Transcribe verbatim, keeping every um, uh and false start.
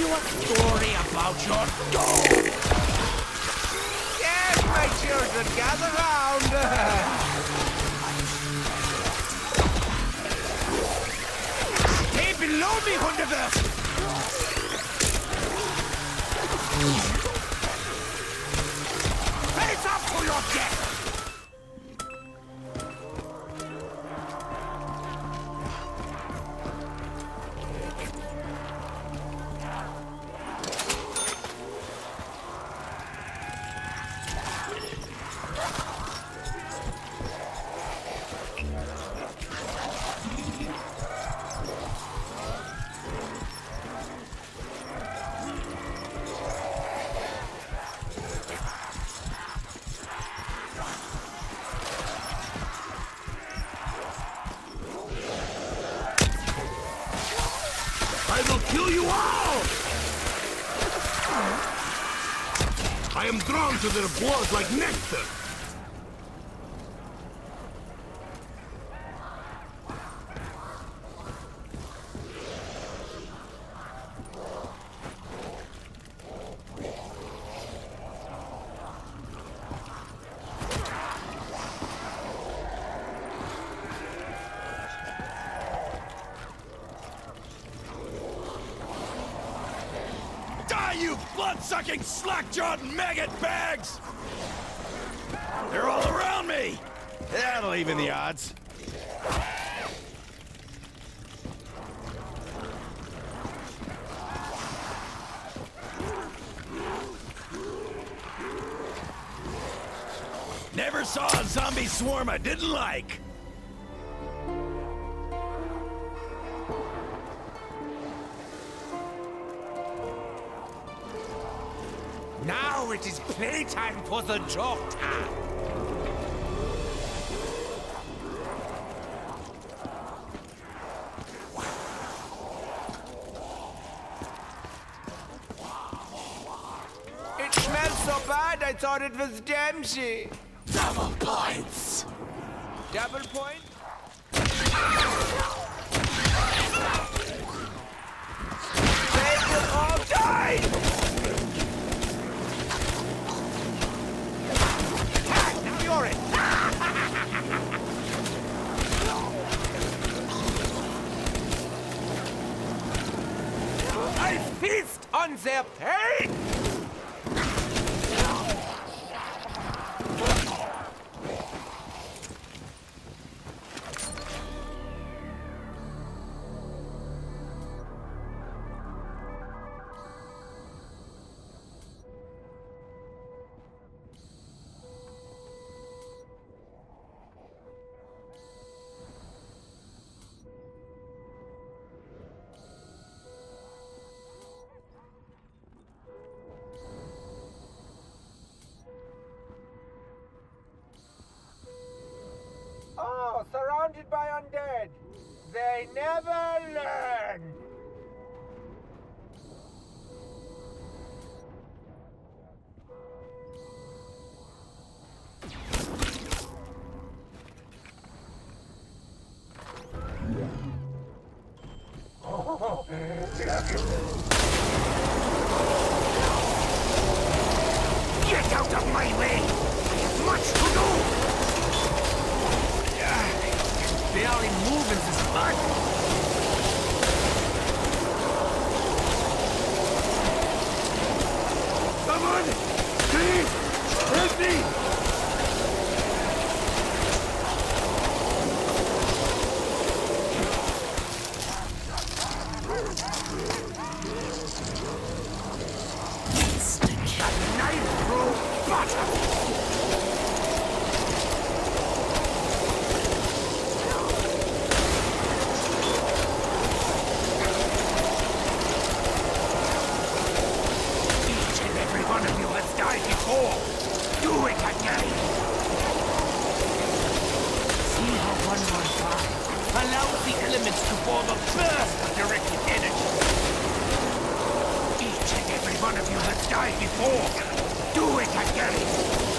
you a story about your dog? Yes, my children, gather round. Stay below me, Hunderverse! Face up for your death! I will kill you all! I am drawn to their blood like nectar! You blood-sucking, slack-jawed maggot bags! They're all around me! That'll even the odds. Never saw a zombie swarm I didn't like! Now it is playtime for the Jokta. It smells so bad, I thought it was Dempsey. Double points! Double point? They will all die! You're it! I feast on their pain! Oh, surrounded by undead. They never learn. Oh, Get out of my way! I have much to do! Barely moving this spot. Someone, please help me! A knife through butter! Do it again! See how one one five allows the elements to form a burst of directed energy. Each and every one of you has died before. Do it again!